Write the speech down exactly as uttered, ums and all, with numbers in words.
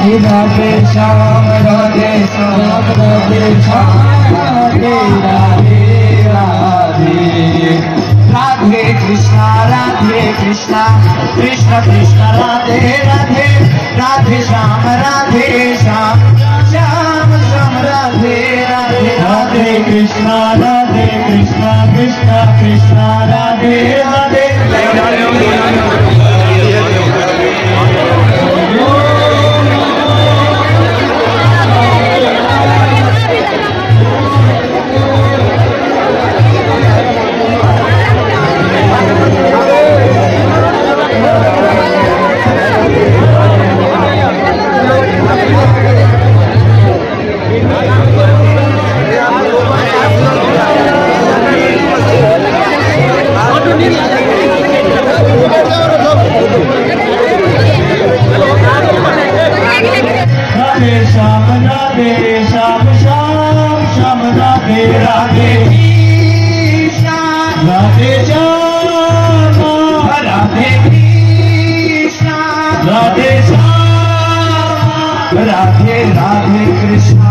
Radhe Shyam Radhe Shyam Radhe Shyam Radhe Radhe Radhe Radhe Krishna Radhe Krishna Krishna Krishna Radhe Radhe Radhe Shyam Radhe Shyam Shyam Shyam Radhe Radhe Radhe Krishna Radhe Krishna Krishna Krishna Radhe Radhe Radhe Radhe Krishna